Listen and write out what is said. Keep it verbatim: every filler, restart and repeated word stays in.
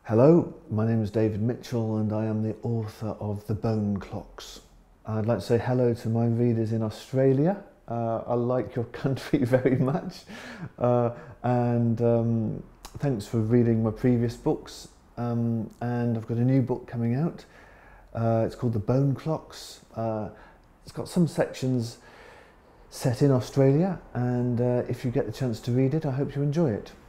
Hello, my name is David Mitchell and I am the author of The Bone Clocks. I'd like to say hello to my readers in Australia. Uh, I like your country very much uh, and um, thanks for reading my previous books. Um, and I've got a new book coming out. Uh, it's called The Bone Clocks. Uh, it's got some sections set in Australia, and uh, if you get the chance to read it, I hope you enjoy it.